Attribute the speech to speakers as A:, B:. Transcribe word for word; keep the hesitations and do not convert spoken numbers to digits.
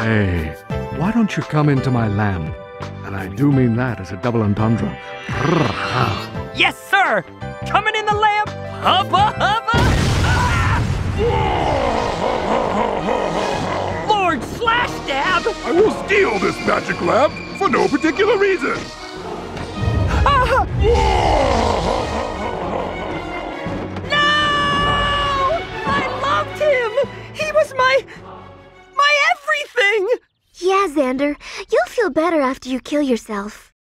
A: Hey, why don't you come into my lamp? And I do mean that as a double entendre.
B: Yes, sir! Coming in the lamp! Hubba hubba! Ah! Lord Slash Dab!
C: I will steal this magic lamp for no particular reason!
B: Ah! No! I loved him! He was my... my everything!
D: Yeah, Xander, you'll feel better after you kill yourself.